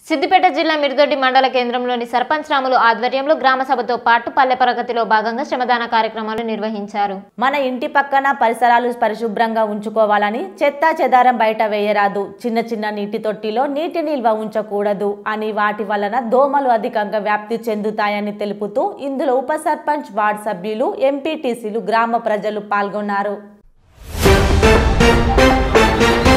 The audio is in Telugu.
సిద్దిపేట జిల్లా మిర్దొడ్డి మండల కేంద్రంలోని సర్పంచ్ రాములు ఆధ్వర్యంలో గ్రామ సభతో పాటు పల్లె ప్రగతిలో భాగంగా శ్రమదాన కార్యక్రమాలు నిర్వహించారు. మన ఇంటి పక్కన పరిసరాలు పరిశుభ్రంగా ఉంచుకోవాలని, చెత్త చెదారం బయట వేయరాదు, చిన్న చిన్న నీటి తొట్టిలో నీటి నిల్వ ఉంచకూడదు అని, వాటి వలన దోమలు అధికంగా వ్యాప్తి చెందుతాయని తెలుపుతూ ఇందులో ఉప సర్పంచ్, వార్డు సభ్యులు, ఎంపీటీసీలు, గ్రామ ప్రజలు పాల్గొన్నారు.